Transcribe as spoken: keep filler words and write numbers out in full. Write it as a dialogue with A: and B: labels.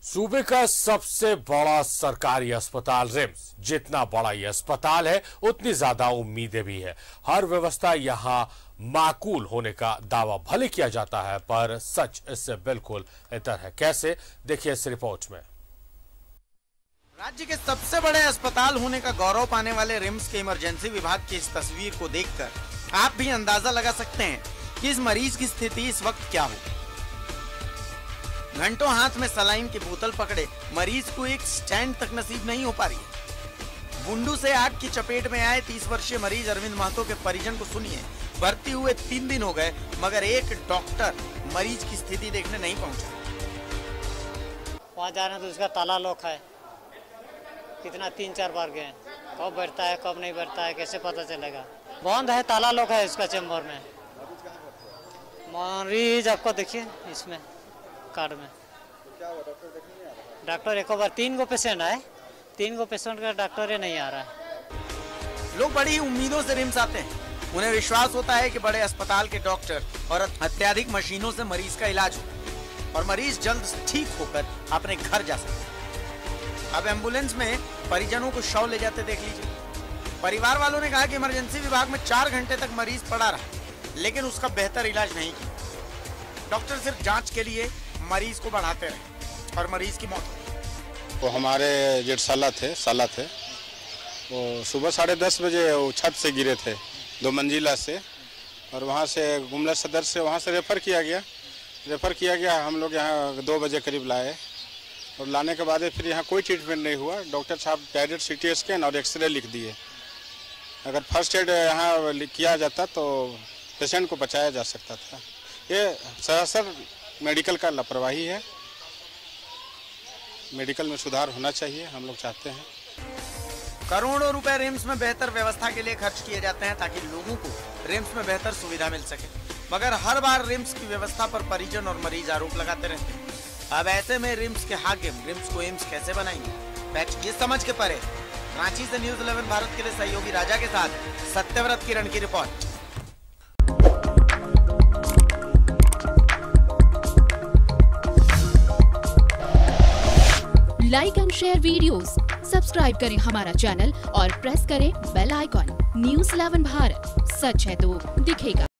A: सूबे का सबसे बड़ा सरकारी अस्पताल रिम्स। जितना बड़ा ये अस्पताल है उतनी ज्यादा उम्मीदें भी है। हर व्यवस्था यहाँ माकूल होने का दावा भले किया जाता है, पर सच इससे बिल्कुल इतर है। कैसे, देखिए इस रिपोर्ट में।
B: राज्य के सबसे बड़े अस्पताल होने का गौरव पाने वाले रिम्स के इमरजेंसी विभाग की इस तस्वीर को देखकर आप भी अंदाजा लगा सकते हैं कि इस मरीज की स्थिति इस वक्त क्या हो। घंटों हाथ में सलाइन की बोतल पकड़े मरीज को एक स्टैंड तक नसीब नहीं हो पा रही है। बुंडू से आग की चपेट में आए तीस वर्षीय मरीज अरविंद महतो के परिजन को सुनिए। भर्ती हुए तीन दिन हो गए मगर एक डॉक्टर मरीज की स्थिति देखने नहीं पहुंचा।
C: वहाँ जाना तो उसका ताला लॉक है। कितना तीन चार बार गए, कब बैठता है कब नहीं बैठता है कैसे पता चलेगा। बंद है, ताला लॉक है इसका चेम्बर में। मरीज आपको देखिए इसमें कार्ड में। डॉक्टर एक बार तीन गो पेशेंट आए, तीन गो पेशेंट का डॉक्टर नहीं आ रहा है।
B: लोग बड़ी उम्मीदों से रिम्स आते हैं। उन्हें विश्वास होता है कि बड़े अस्पताल के डॉक्टर और अत्याधिक मशीनों से मरीज का इलाज हो और मरीज जल्द ठीक होकर अपने घर जा सके। अब एम्बुलेंस में परिजनों को शव ले जाते देख लीजिए। परिवार वालों ने कहा कि इमरजेंसी विभाग में चार घंटे तक मरीज पड़ा रहा, लेकिन उसका बेहतर इलाज नहीं किया। डॉक्टर सिर्फ जांच के लिए मरीज को बढ़ाते रहे और मरीज की मौत हुई।
D: वो हमारे जेठ साला थे साला थे वो सुबह साढ़े दस बजे वो छत से गिरे थे दो मंजिला से, और वहाँ से गुमला सदर से वहाँ से रेफ़र किया गया रेफ़र किया गया हम लोग यहाँ दो बजे करीब लाए, और लाने के बाद फिर यहाँ कोई ट्रीटमेंट नहीं हुआ। डॉक्टर साहब डायरेक्ट सी टी स्कैन और एक्सरे लिख दिए। अगर फर्स्ट एड यहाँ किया जाता तो पेशेंट को बचाया जा सकता था। ये सरासर मेडिकल का लापरवाही है। मेडिकल में सुधार होना चाहिए, हम लोग चाहते हैं।
B: करोड़ों रुपए रिम्स में बेहतर व्यवस्था के लिए खर्च किए जाते हैं ताकि लोगों को रिम्स में बेहतर सुविधा मिल सके, मगर हर बार रिम्स की व्यवस्था पर परिजन और मरीज आरोप लगाते रहते हैं। अब ऐसे में रिम्स के हाकिम रिम्स को एम्स कैसे बनाएंगे, फैक्ट ये समझ के परे। रांची से न्यूज़ इलेवन भारत के लिए सहयोगी राजा के साथ सत्यव्रत किरण की report.
E: Like and share videos, subscribe करें हमारा चैनल और प्रेस करें bell icon. News eleven Bharat, सच है तो दिखेगा।